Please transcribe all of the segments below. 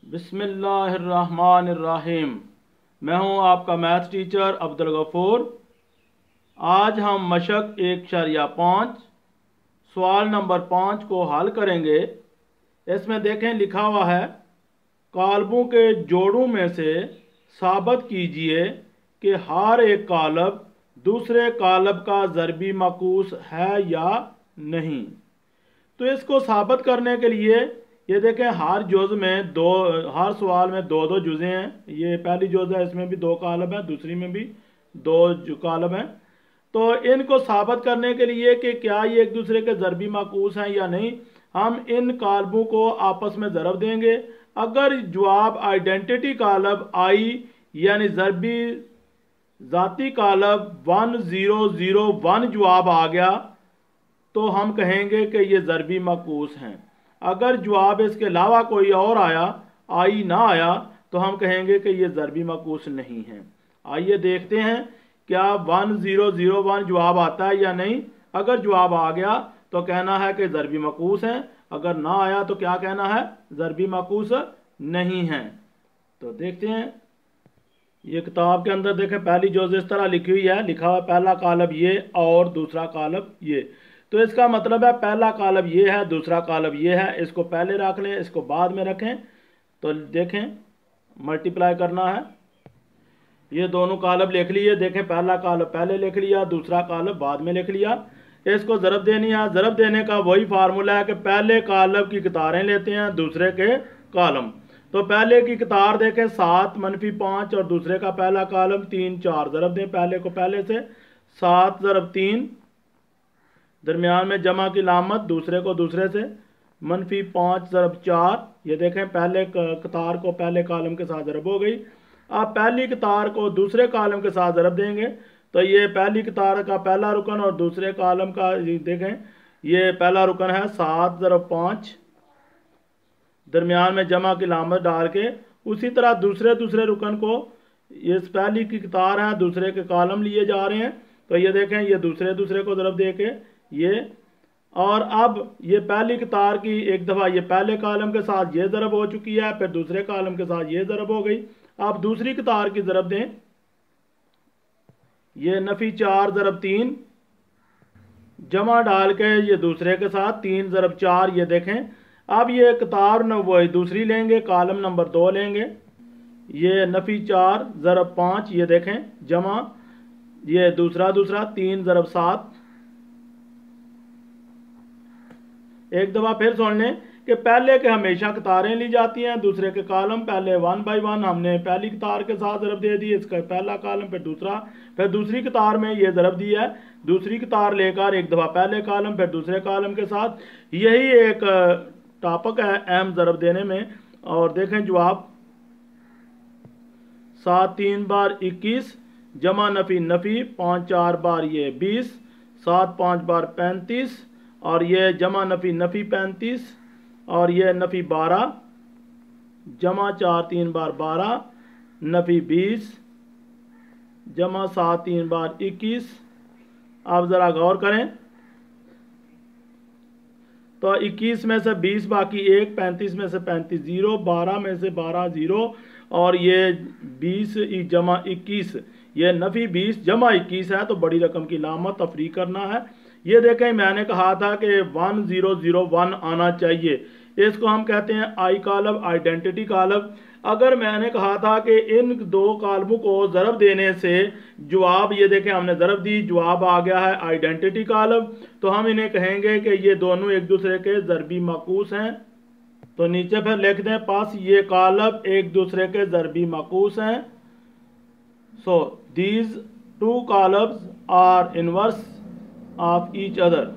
बिस्मिल्लाहिर्रहमानिर्रहीम। मैं हूं आपका मैथ टीचर अब्दुल गफूर। आज हम मशक 1.5 सवाल नंबर 5 को हल करेंगे। इसमें देखें लिखा हुआ है, कालबों के जोड़ों में से साबित कीजिए कि हर एक कालब दूसरे कालब का ज़रबी मकूस है या नहीं। तो इसको साबित करने के लिए ये देखें, हर जुज़ में दो, हर सवाल में दो दो जुज़े हैं। ये पहली जुज़ है, इसमें भी दो कालब हैं, दूसरी में भी दो कालब हैं। तो इनको साबित करने के लिए कि क्या ये एक दूसरे के ज़रबी माकूस हैं या नहीं, हम इन कालबों को आपस में ज़रब देंगे। अगर जवाब आइडेंटिटी कालब आई यानी ज़रबी ज़ाती कालब 1001 जवाब आ गया तो हम कहेंगे कि ये ज़रबी मकूस हैं। अगर जवाब इसके अलावा कोई और आया, आई ना आया, तो हम कहेंगे कि ये ज़रबी मकूस नहीं है। आइए देखते हैं क्या 1001 जवाब आता है या नहीं। अगर जवाब आ गया तो कहना है कि ज़रबी मकूस हैं, अगर ना आया तो क्या कहना है, ज़रबी मकूस नहीं है। तो देखते हैं, ये किताब के अंदर देखें पहली जो इस तरह लिखी हुई है, लिखा हुआ पहला कालब ये और दूसरा कालब ये। तो इसका मतलब है पहला कालब ये है, दूसरा कालब ये है। इसको पहले रख लें, इसको बाद में रखें। तो देखें मल्टीप्लाई करना है, ये दोनों कालब लिख लिए। देखें पहला कालब पहले लिख लिया, दूसरा कालब बाद में लिख लिया। इसको ज़रब देनी है। ज़रब देने का वही फार्मूला है कि पहले कालब की कतारें लेते हैं, दूसरे के कालम। तो पहले की कतार देखें 7 - 5 और दूसरे का पहला कालम 3 4। ज़रब दें पहले को पहले से, 7 × 3, दरमियान में जमा की लामत, दूसरे को दूसरे से, -5 × 4। ये देखें पहले कतार को पहले कालम के साथ ज़रब हो गई। आप पहली कतार को दूसरे कालम के साथ ज़रब देंगे तो ये पहली कतार का पहला रुकन और दूसरे कालम का देखें, ये पहला रुकन है 7 × 5, दरमियान में जमा की लामत डाल के। उसी तरह दूसरे रुकन को, ये पहली की कतार है, दूसरे के कालम लिए जा रहे हैं। तो ये देखें, ये दूसरे को ज़रब दे के ये, और अब ये पहली कतार की एक दफ़ा ये पहले कालम के साथ ये ज़रब हो चुकी है, फिर दूसरे कालम के साथ ये ज़रब हो गई। आप दूसरी कतार की ज़रब दें, ये -4 × 3, जमा डाल के ये दूसरे के साथ 3 × 4। ये देखें, अब ये कतार न वो दूसरी लेंगे, कालम नंबर 2 लेंगे, ये -4 × 5। ये देखें जमा, ये दूसरा 3 × 7। एक दफ़ा फिर सुन लें कि पहले के हमेशा कतारें ली जाती हैं, दूसरे के कालम। पहले 1 × 1 हमने पहली कतार के साथ ज़रब दे दी, इसका पहला कालम, फिर दूसरा, फिर दूसरी कतार में ये ज़रब दिया है, दूसरी कतार लेकर एक दफ़ा पहले कालम, फिर दूसरे कालम के साथ। यही एक टॉपिक है अहम ज़रब देने में। और देखें जवाब 7 3 बार 21, जमा नफ़ी 5 4 बार ये 20, 7 5 बार 35, और ये जमा नफ़ी 35, और ये नफ़ी 12, जमा 4 3 बार 12, नफ़ी 20, जमा 7 3 बार 21। आप ज़रा गौर करें, तो 21 में से 20 बाकी 1, 35 में से 35 0, 12 में से 12 0, और ये 20 जमा 21, ये नफ़ी 20 जमा 21 है। तो बड़ी रकम की लामत तफरीक करना है। ये देखें, मैंने कहा था कि 1001 आना चाहिए। इसको हम कहते हैं आई कालब, आइडेंटिटी कालब। अगर मैंने कहा था कि इन दो कालबों को ज़रब देने से जवाब, ये देखें हमने ज़रब दी, जवाब आ गया है आइडेंटिटी कालब, तो हम इन्हें कहेंगे कि ये दोनों एक दूसरे के ज़रबी मकूस हैं। तो नीचे फिर लिख दें, पास ये कालब एक दूसरे के ज़रबी मकूस हैं। सो दीज टू कालब्स are inverse of each other.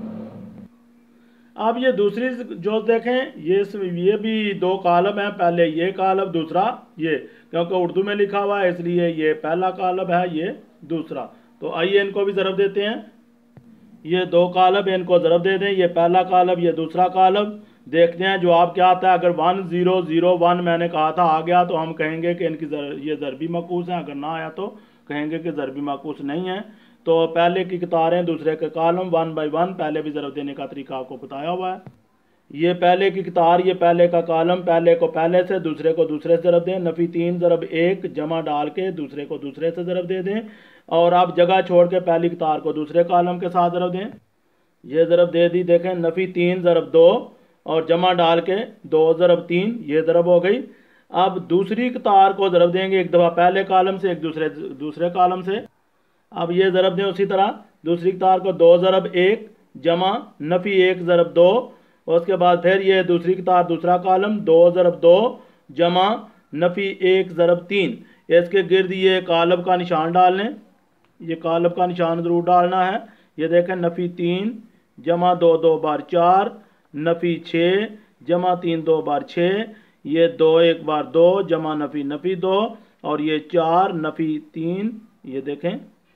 अब ये दूसरी जो देखें, ये भी दो कालब हैं, पहले ये कालब, दूसरा ये, क्योंकि उर्दू में लिखा हुआ है इसलिए ये पहला कालब है, ये दूसरा। तो आइए इनको भी ज़रब देते हैं। ये दो कालब, इनको ज़रब दे दें, ये पहला कालब, ये दूसरा कालब। देखते हैं जवाब क्या आता है। अगर 1001 मैंने कहा था आ गया तो हम कहेंगे कि इनकी ये ज़रबी मकूस हैं, अगर ना आया तो कहेंगे कि ज़रबी मकूस नहीं है। तो पहले की कतारें, दूसरे के कालम, 1 × 1, पहले भी ज़रब देने का तरीका आपको बताया हुआ है। ये पहले की कतार, ये पहले का कॉलम, पहले को पहले से, दूसरे को दूसरे से ज़रब दें। नफ़ी 3 ज़रब 1 जमा डाल के दूसरे को दूसरे से ज़रब दे दें। और आप जगह छोड़ के पहली कतार को दूसरे कॉलम के साथ ज़रब दें। ये ज़रब दे दी, देखें नफ़ी 3 ज़रब 2 और जमा डाल के 2 ज़रब 3, ये ज़रब हो गई। अब दूसरी कतार को ज़रब देंगे, एक दफ़ा पहले कॉलम से, एक दूसरे कॉलम से। अब ये ज़रब दें उसी तरह, दूसरी कतार को 2 ज़रब 1 जमा नफ़ी 1 ज़रब 2, और उसके बाद फिर ये दूसरी कतार दूसरा कॉलम 2 ज़रब 2 जमा नफ़ी 1 ज़रब 3। इसके गिर्द ये कालब का निशान डाल लें, ये कालब का निशान ज़रूर डालना है। ये देखें नफ़ी 3 जमा 2 2 बार 4, नफ़ी 6 जमा 3 2 बार 6, ये 2 1 बार 2 जमा नफ़ी 2, और ये 4 नफ़ी 3। ये देखें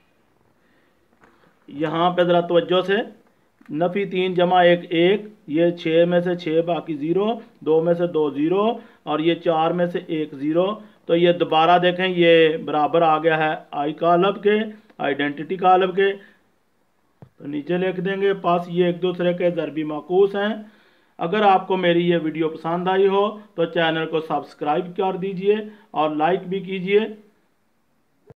यहाँ पे ज़रा तवज्जो से, नफ़ी 3 जमा 1 1, ये 6 में से 6 बाकी 0, 2 में से 2 0, और ये 4 में से 1 0। तो ये दोबारा देखें ये बराबर आ गया है आई कालब के, आइडेंटिटी कालब के। तो नीचे लिख देंगे पास ये एक दूसरे के ज़रबी माकूस हैं। अगर आपको मेरी ये वीडियो पसंद आई हो तो चैनल को सब्सक्राइब कर दीजिए और लाइक भी कीजिए।